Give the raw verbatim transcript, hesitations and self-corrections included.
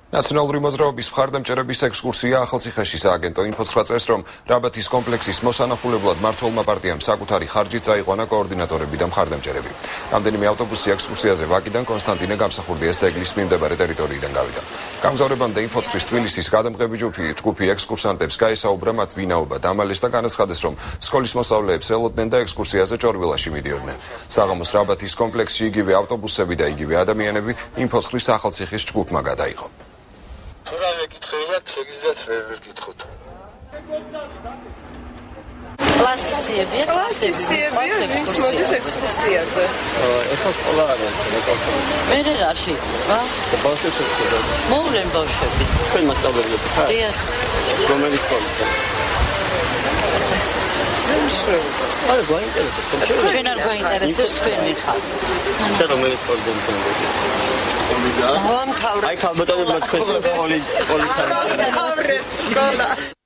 ნაციონალური მოძრაობის მხარდამჭერების ექსკურსია ახალციხეში სააგენტო ინფოს წერს, რომ რაბათის კომპლექსის მოსანახულებლად მმართველმა პარტიამ საკუთარი ხარჯით წაიყვანა კოორდინატორები და მხარდამჭერები. რამდენიმე ავტობუსი ექსკურსიაზე ვაკიდან კონსტანტინე გამსახურდიას ძეგლის მიმდებარე ტერიტორიიდან გავიდა. გამგზავრებამდე ინფოცხრის თბილისის გადამღები ჯგუფი ჯგუფი ექსკურსანტებს გაესაუბრა მათ ვინაობა დამალეს და განაცხადეს, რომ სკოლის მოსწავლეებს ელოდნენ და ექსკურსიაზე ჭორვილაში მიდიოდნენ. საღამოს რაბათის კომპლექსში იგივე ავტობუსები და იგივე ადამიანები ინფოცხრის ახალციხის ჯგუფმა გადაიღო. Რა გითხებათ, შეგიძლიათ ვერ ვერ გითხოთ. კლასისიებია, კლასისიებია, ვინც მოდის ექსკურსიაზე. ეხლა სკოლა არის, მეკალსა. მე რა შეიძლება? ბავშვებს ეხება. მოვლენ ბავშვებიც. თქვენ მასწავლებლები ხარ? დიახ. რომელი სკოლისა? არა, გვაინტერესებს. ჩვენ არ გვაინტერესებს თქვენი ხარ. და რომელი სკოლიდან წამოდით? ამთავრეთ. აი, ხალბატონებმა თქვენ სკოლის სკოლის ამთავრეთ სკოლა.